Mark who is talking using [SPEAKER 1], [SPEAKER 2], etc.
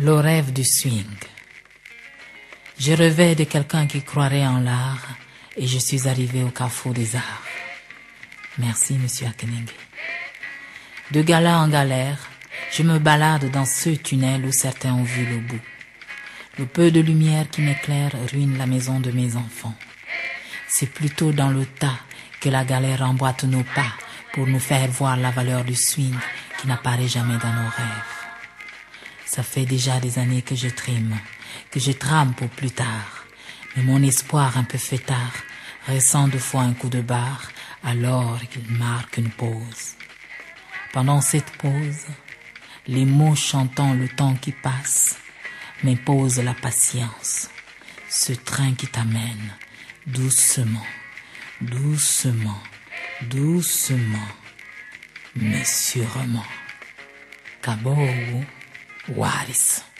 [SPEAKER 1] Le rêve du swing. Je rêvais de quelqu'un qui croirait en l'art et je suis arrivé au carrefour des arts. Merci, monsieur Akenenge. De gala en galère, je me balade dans ce tunnel où certains ont vu le bout. Le peu de lumière qui m'éclaire ruine la maison de mes enfants. C'est plutôt dans le tas que la galère emboîte nos pas pour nous faire voir la valeur du swing qui n'apparaît jamais dans nos rêves. Ça fait déjà des années que je trime, que je trame pour plus tard. Mais mon espoir un peu fêtard ressent deux fois un coup de barre alors qu'il marque une pause. Pendant cette pause, les mots chantant le temps qui passe m'imposent la patience. Ce train qui t'amène doucement, doucement, doucement, mais sûrement. Kabou Waris.